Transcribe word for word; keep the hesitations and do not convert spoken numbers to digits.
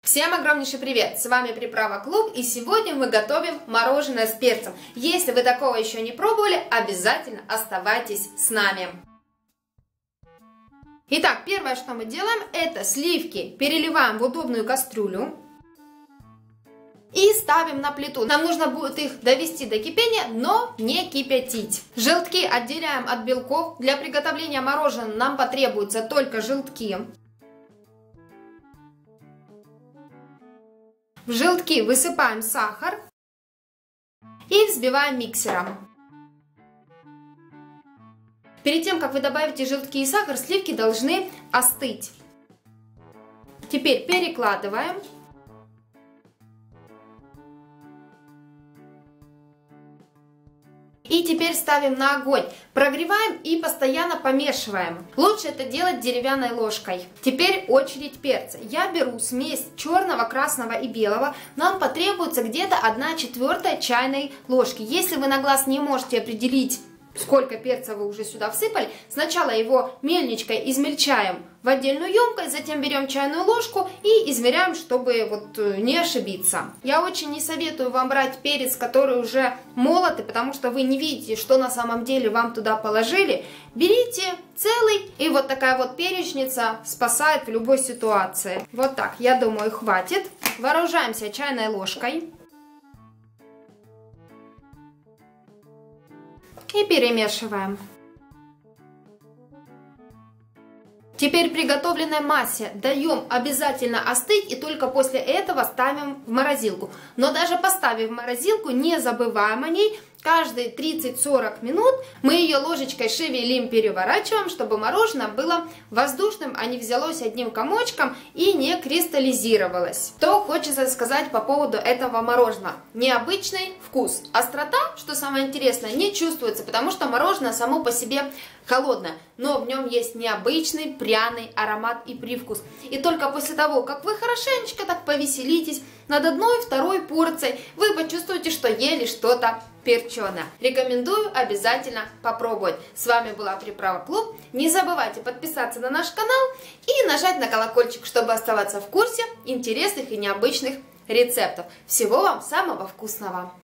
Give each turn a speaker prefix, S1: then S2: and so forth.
S1: Всем огромнейший привет! С вами Приправа Клуб, и сегодня мы готовим мороженое с перцем. Если вы такого еще не пробовали, обязательно оставайтесь с нами. Итак, первое, что мы делаем, это сливки переливаем в удобную кастрюлю и ставим на плиту. Нам нужно будет их довести до кипения, но не кипятить. Желтки отделяем от белков. Для приготовления мороженого нам потребуются только желтки. В желтки высыпаем сахар и взбиваем миксером. Перед тем, как вы добавите желтки и сахар, сливки должны остыть. Теперь перекладываем. И теперь ставим на огонь. Прогреваем и постоянно помешиваем. Лучше это делать деревянной ложкой. Теперь очередь перца. Я беру смесь черного, красного и белого. Нам потребуется где-то одна четвертая чайной ложки. Если вы на глаз не можете определить, сколько перца вы уже сюда всыпали, сначала его мельничкой измельчаем в отдельную емкость, затем берем чайную ложку и измеряем, чтобы вот не ошибиться. Я очень не советую вам брать перец, который уже молотый, потому что вы не видите, что на самом деле вам туда положили. Берите целый, и вот такая вот перечница спасает в любой ситуации. Вот так, я думаю, хватит. Вооружаемся чайной ложкой. И перемешиваем. Теперь приготовленной массе даем обязательно остыть, и только после этого ставим в морозилку. Но даже поставив в морозилку, не забываем о ней. Каждые тридцать-сорок минут мы ее ложечкой шевелим, переворачиваем, чтобы мороженое было воздушным, а не взялось одним комочком и не кристаллизировалось. Что хочется сказать по поводу этого мороженого. Необычный вкус. Острота, что самое интересное, не чувствуется, потому что мороженое само по себе холодное. Но в нем есть необычный пряный аромат и привкус. И только после того, как вы хорошенечко так повеселитесь над одной и второй порцией, вы почувствуете, что ели что-то перченое. Рекомендую обязательно попробовать. С вами была Приправа Клуб. Не забывайте подписаться на наш канал и нажать на колокольчик, чтобы оставаться в курсе интересных и необычных рецептов. Всего вам самого вкусного!